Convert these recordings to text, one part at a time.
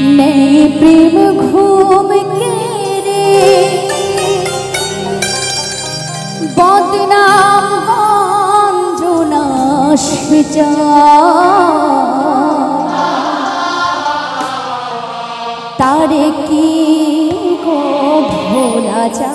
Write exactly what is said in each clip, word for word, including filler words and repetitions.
नहीं प्रेम घूम के रे बदनाम गंजना जा तारे की को भोला जा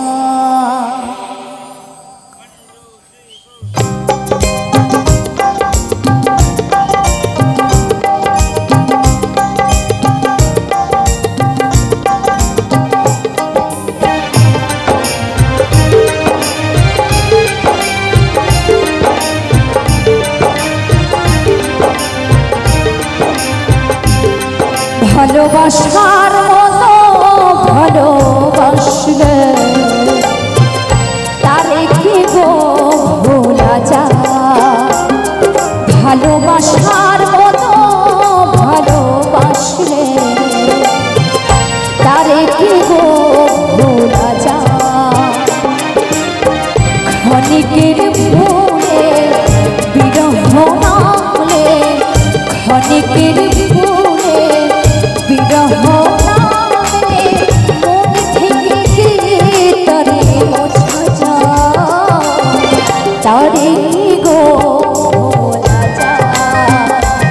ভালোবাসার মতো ভালোবাসলে তারে কি গো ভোলা যায় ভালোবাসার মতো ভালোবাসলে তারে কি গো ভোলা যায় ক্ষণিকের ভুলে বিরহ নামলে ক্ষণিকের ভুলে বিরহ নামলে মন থেকে তারে মোছা যায় তারে গো ভোলা যায়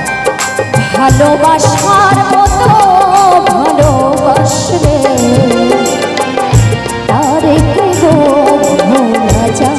ভালোবাসার মতো ভালোবাসলে তারে গো ভোলা যায়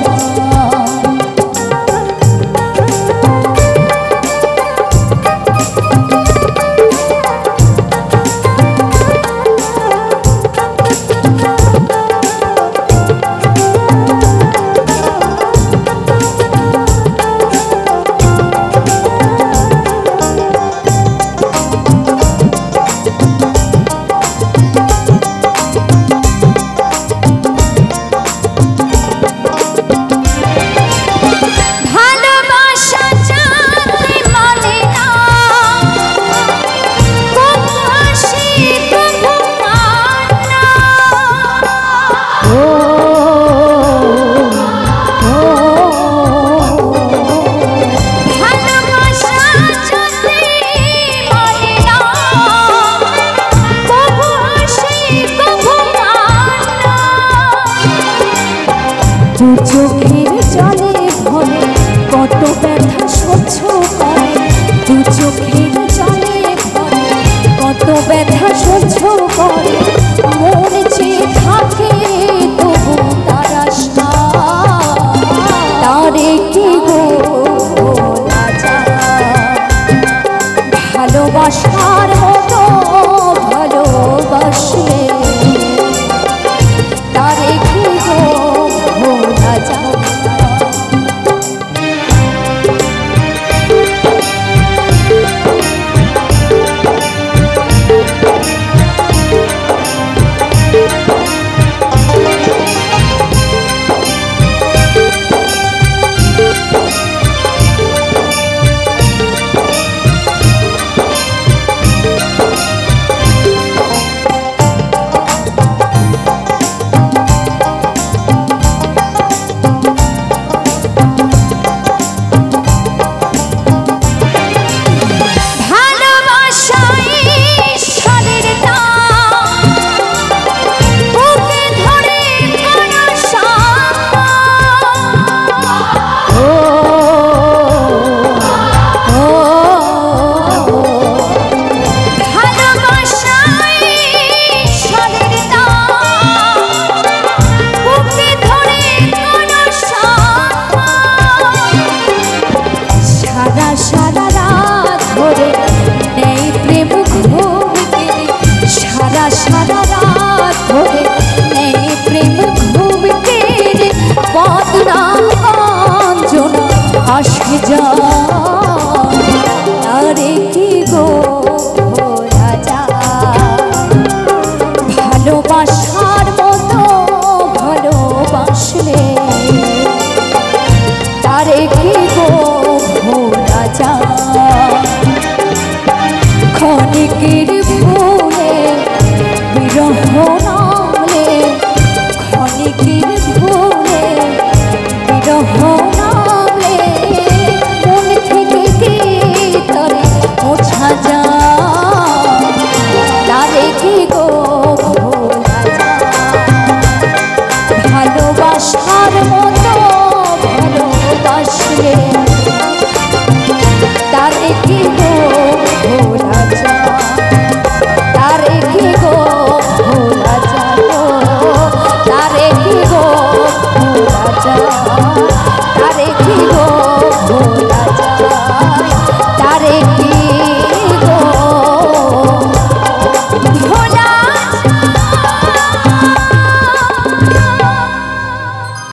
চোখের জলে ভরে কত ব্যথা সহ্য করে দু চোখের জলে ভরে কত ব্যথা সহ্য করে মন চেয়ে থাকে তবু তারাস না তারে কি গো ভোলা যায় ভালোবাসার মতো ভালোবাসলে তারে কি গো ভোলা যায় আসে যারে কি গো ভোলা যায় ভালোবাসার মতো ভালোবাসলে তারে কি গো ভোলা যায় ক্ষণিকের